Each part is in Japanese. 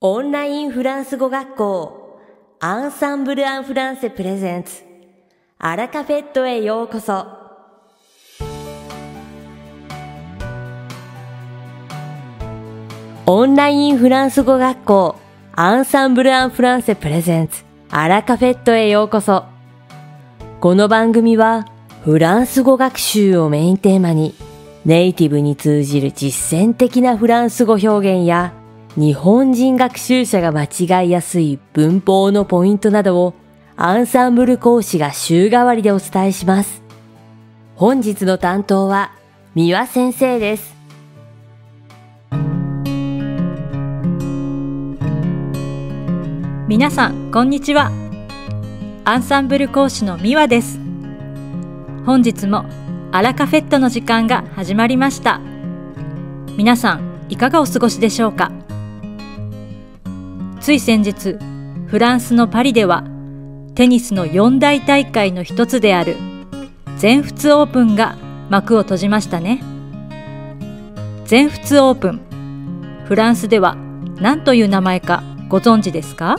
オンラインフランス語学校アンサンブル・アン・フランセプレゼンツアラカフェットへようこそ。オンラインフランス語学校アンサンブル・アン・フランセプレゼンツアラカフェットへようこそ。この番組はフランス語学習をメインテーマにネイティブに通じる実践的なフランス語表現や日本人学習者が間違いやすい文法のポイントなどをアンサンブル講師が週替わりでお伝えします。本日の担当は三輪先生です。 皆さんこんにちは。アンサンブル講師の三輪です。本日もアラカフェットの時間が始まりました。皆さんいかがお過ごしでしょうか。つい先日、フランスのパリではテニスの四大大会の一つである全仏オープンが幕を閉じましたね。全仏オープン、フランスでは何という名前かご存知ですか？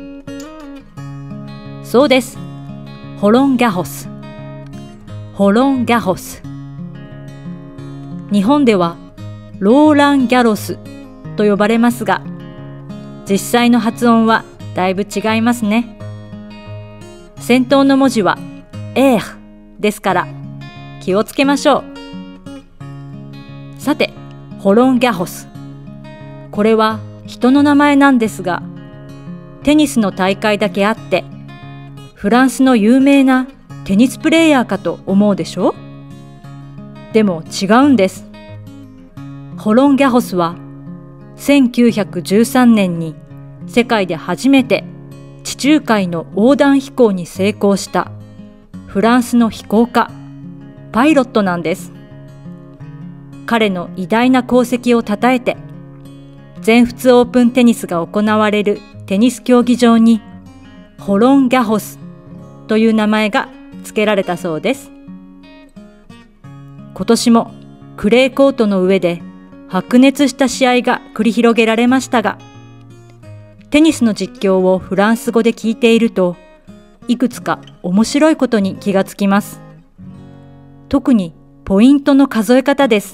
そうです。ホロンギャホス。ホロンギャホス。日本ではローランギャロスと呼ばれますが、実際の発音はだいぶ違いますね。先頭の文字はエーですから気をつけましょう。さて、ホロンギャホス。これは人の名前なんですが、テニスの大会だけあって、フランスの有名なテニスプレーヤーかと思うでしょ？でも違うんです。ホロンギャホスは1913年に世界で初めて地中海の横断飛行に成功したフランスの飛行家、パイロットなんです。彼の偉大な功績をたたえて、全仏オープンテニスが行われるテニス競技場にホロンギャホスという名前が付けられたそうです。今年もクレーコートの上で白熱した試合が繰り広げられましたが、テニスの実況をフランス語で聞いていると、いくつか面白いことに気がつきます。特にポイントの数え方です。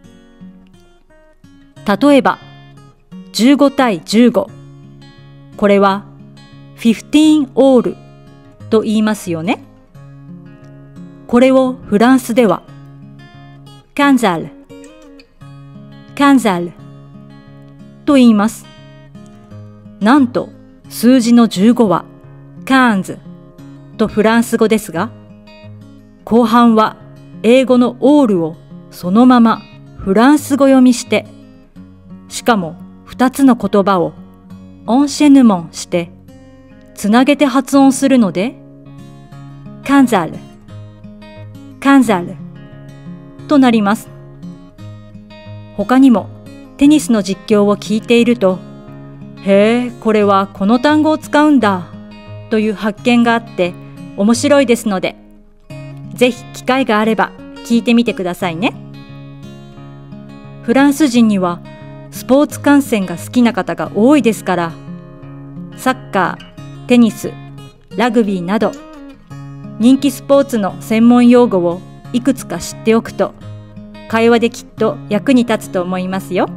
例えば、15対15。これは15オールと言いますよね。これをフランスではカンザール、カンザールと言います。なんと数字の15はカーンズとフランス語ですが、後半は英語のオールをそのままフランス語読みして、しかも2つの言葉をオンシェヌモンしてつなげて発音するので、カンザール、カンザールとなります。他にもテニスの実況を聞いていると、へえ、これはこの単語を使うんだという発見があって面白いですので、ぜひ機会があれば聞いてみてくださいね。フランス人にはスポーツ観戦が好きな方が多いですから、サッカー、テニス、ラグビーなど人気スポーツの専門用語をいくつか知っておくと、会話できっと役に立つと思いますよ。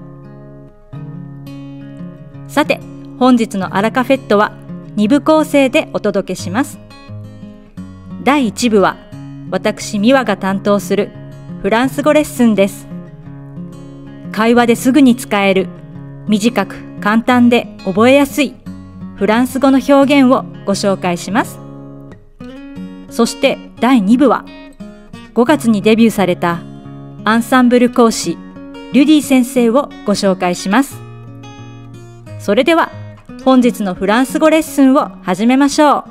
さて、本日のアラカフェットは2部構成でお届けします。第1部は私三輪が担当するフランス語レッスンです。会話ですぐに使える、短く簡単で覚えやすいフランス語の表現をご紹介します。そして第2部は5月にデビューされたアンサンブル講師リュディ先生をご紹介します。それでは本日のフランス語レッスンを始めましょう。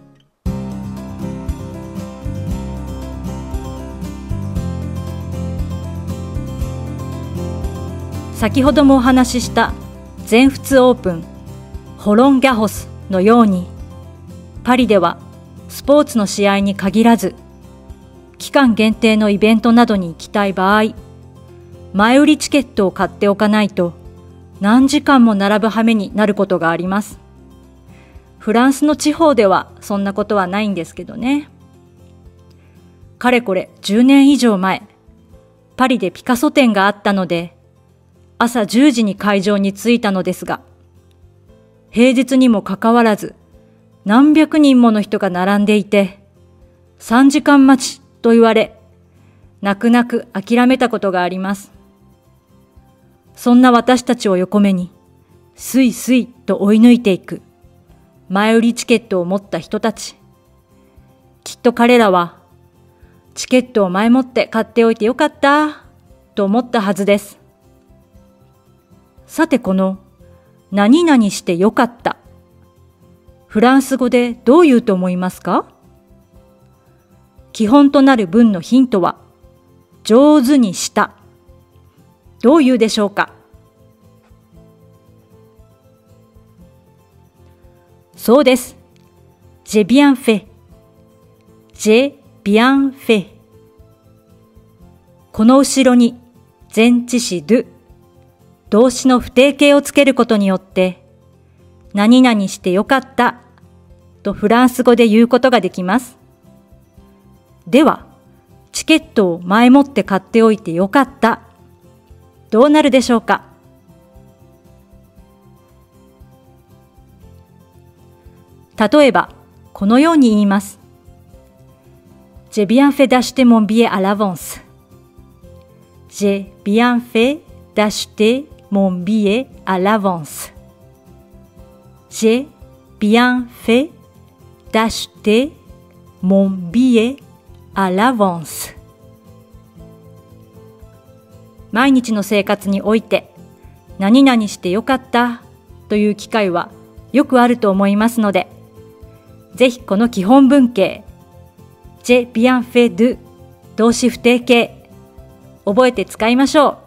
先ほどもお話しした全仏オープン、ホロンギャホスのように、パリではスポーツの試合に限らず、期間限定のイベントなどに行きたい場合、前売りチケットを買っておかないと何時間も並ぶ羽目になることがあります。フランスの地方ではそんなことはないんですけどね。かれこれ10年以上前、パリでピカソ展があったので、朝10時に会場に着いたのですが、平日にもかかわらず、何百人もの人が並んでいて、3時間待ちと言われ、泣く泣く諦めたことがあります。そんな私たちを横目に、スイスイと追い抜いていく、前売りチケットを持った人たち。きっと彼らは、チケットを前もって買っておいてよかった、と思ったはずです。さてこの、何々してよかった。フランス語でどう言うと思いますか？基本となる文のヒントは、上手にした。どう言うでしょうか？そうです。j'ai bien fait。j'ai bien fait。この後ろに前置詞 do、動詞の不定形をつけることによって、何々してよかったとフランス語で言うことができます。では、チケットを前もって買っておいてよかった。どうなるでしょうか？例えば、このように言います。J'ai bien fait d'acheter mon billet à l'avance. J'ai bien fait d'acheter mon billet à l'avance. J'ai bien fait d'acheter mon billet à l'avance. 毎日の生活において何々してよかったという機会はよくあると思いますので、ぜひこの基本文型J'ai bien fait de 動詞不定形覚えて使いましょ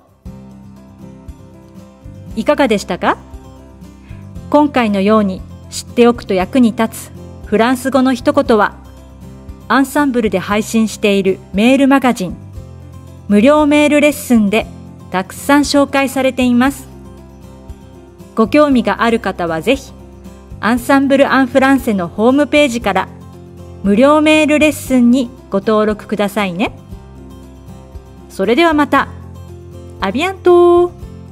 う。いかがでしたか？今回のように知っておくと役に立つフランス語の一言は、アンサンブルで配信しているメールマガジン、無料メールレッスンでたくさん紹介されています。ご興味がある方はぜひ、アンサンブル・アン・フランセのホームページから無料メールレッスンにご登録くださいね。それではまた。アビアントー。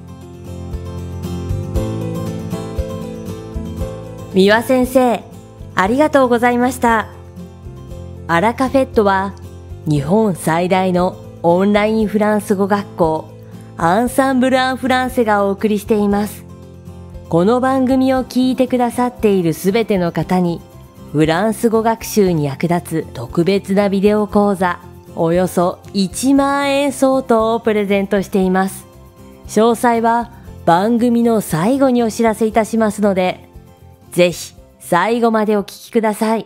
三輪先生、ありがとうございました。アラカフェットは日本最大のオンラインフランス語学校アンサンブル・アン・フランセがお送りしています。この番組を聞いてくださっているすべての方にフランス語学習に役立つ特別なビデオ講座およそ1万円相当をプレゼントしています。詳細は番組の最後にお知らせいたしますので、ぜひ最後までお聞きください。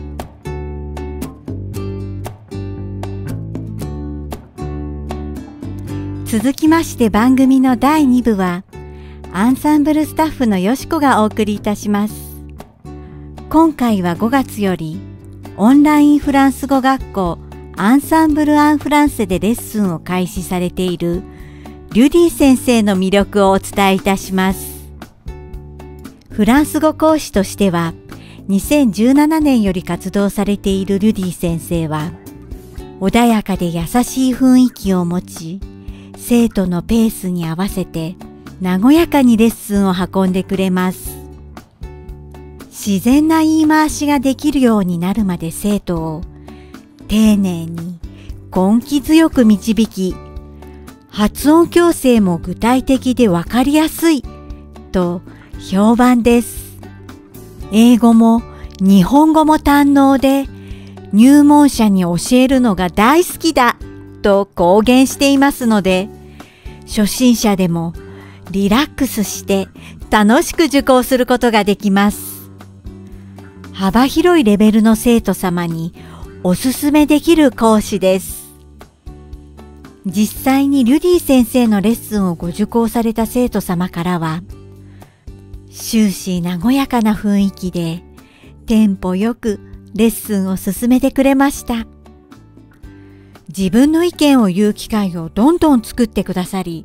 続きまして番組の第2部はアンサンブルスタッフのよしこがお送りいたします。今回は5月よりオンラインフランス語学校アンサンブル・アン・フランセでレッスンを開始されているリュディ先生の魅力をお伝えいたします。フランス語講師としては2017年より活動されているリュディ先生は穏やかで優しい雰囲気を持ち、生徒のペースに合わせて和やかにレッスンを運んでくれます。自然な言い回しができるようになるまで生徒を丁寧に根気強く導き、発音矯正も具体的でわかりやすいと評判です。英語も日本語も堪能で、入門者に教えるのが大好きだと公言していますので、初心者でもリラックスして楽しく受講することができます。幅広いレベルの生徒様におすすめできる講師です。実際にリュディ先生のレッスンをご受講された生徒様からは、終始和やかな雰囲気でテンポよくレッスンを進めてくれました。自分の意見を言う機会をどんどん作ってくださり、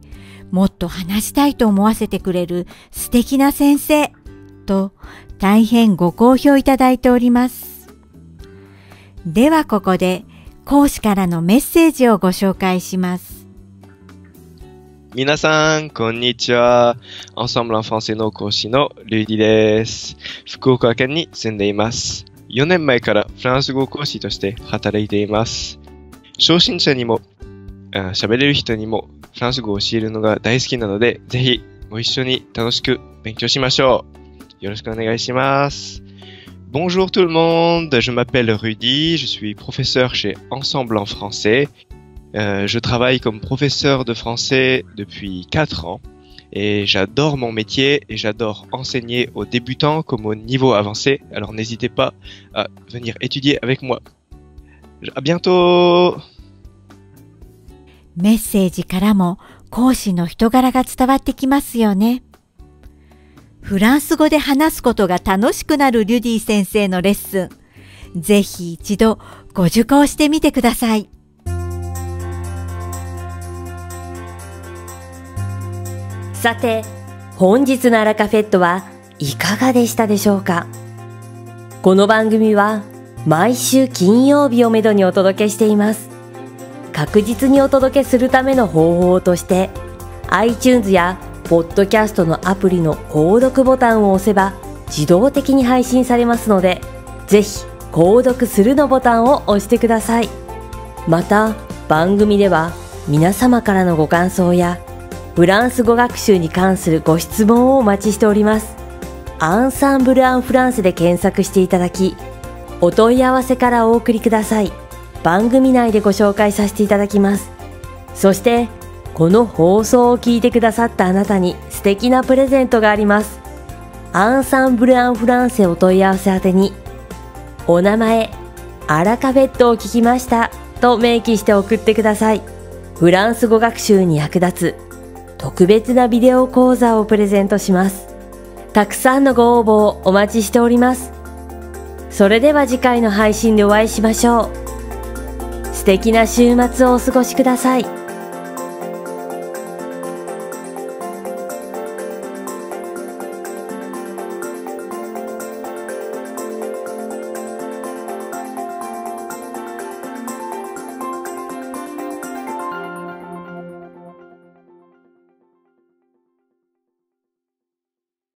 もっと話したいと思わせてくれる素敵な先生と大変ご好評いただいております。ではここで講師からのメッセージをご紹介します。 皆さん、こんにちは。Ensemble en françaisの講師のルイディです。福岡県に住んでいます。4年前からフランス語講師として働いています。初心者にも、喋れる人にもフランス語を教えるのが大好きなので、ぜひご一緒に楽しく勉強しましょう。よろしくお願いします。Bonjour tout le monde, je m'appelle Rudy, je suis professeur chez Ensemble en français. Je travaille comme professeur de français depuis 4 ans et j'adore mon métier et j'adore enseigner aux débutants comme aux niveaux avancés. Alors n'hésitez pas à venir étudier avec moi. À bientôt! メッセージからも講師の人柄が伝わってきますよね。フランス語で話すことが楽しくなるリュディ先生のレッスン、ぜひ一度ご受講してみてください。 さて、本日のアラカフェットはいかがでしたでしょうか。この番組は毎週金曜日をめどにお届けしています。確実にお届けするための方法として iTunes やポッドキャストのアプリの購読ボタンを押せば自動的に配信されますので、ぜひ購読するのボタンを押してください。また番組では皆様からのご感想やフランス語学習に関するご質問をお待ちしております。アンサンブル・アン・フランセで検索していただき、お問い合わせからお送りください。番組内でご紹介させていただきます。そしてこの放送を聞いてくださったあなたに素敵なプレゼントがあります。アンサンブル・アン・フランセお問い合わせ宛てに、お名前、アラカフェットを聞きましたと明記して送ってください。フランス語学習に役立つ特別なビデオ講座をプレゼントします。たくさんのご応募をお待ちしております。それでは次回の配信でお会いしましょう。素敵な週末をお過ごしください。